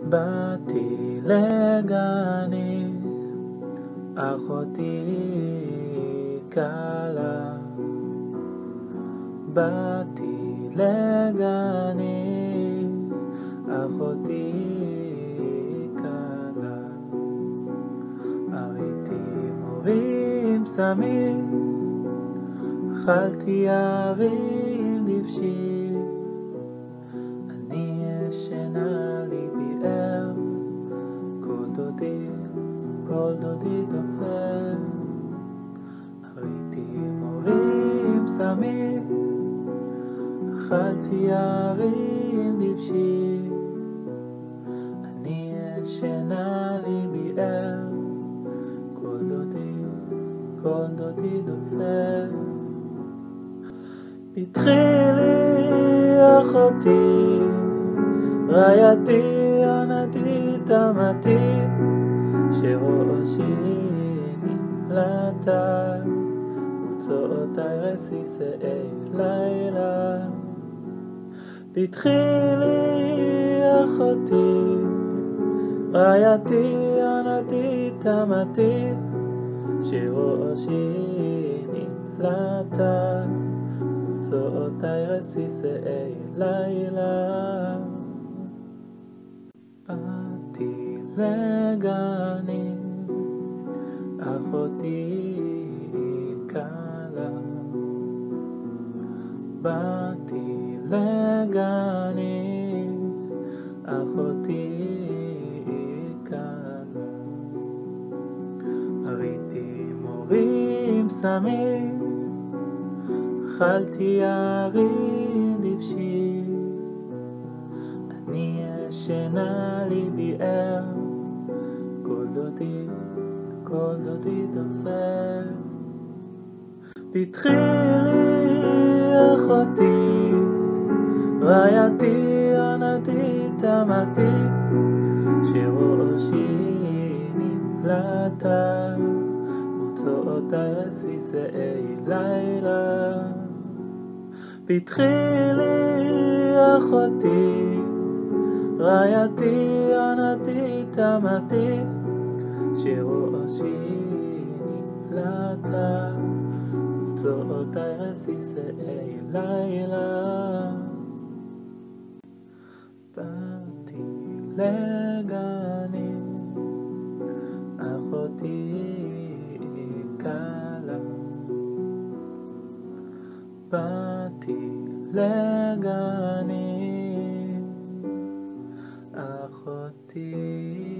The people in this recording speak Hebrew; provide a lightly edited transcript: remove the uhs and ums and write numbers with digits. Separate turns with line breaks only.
באתי לגני, אחותי קלה. באתי לגני, אחותי קלה. הייתי מורים סמים, אכלתי יערים דבשי. אני ישנה לי ביער, כל דודי דופר. הייתי מורים סמים, אכלתי יערים דבשי. אני ישנה לי ביער, כל דודי דופר. פתחי לי אחותי, רעייתי, ענתי, תמתי, שראשי נמלטה, וצאותיי רסיסי לילה. פתחי לי אחותי, רעייתי, ענתי, תמתי, שראשי נמלטה, וצאותיי רסיסי לילה. באתי לגני, אחותי קלה. באתי לגני, אחותי קלה. ראיתי מורים סמים, אכלתי יערים דבשי. אני ישנה לי ביער, כל דודי דופר. פתחי לי אחותי, רעייתי, ענתי, תמתי, שראשי נמלטה, וצאותיי רסיסי לילה. פתחי לי אחותי, רעייתי, ענתי, תמתי, שראשי נמלטה, וצאותיי רסיסי לילה. באתי לגני, אחותי קלה. באתי לגני, אחותי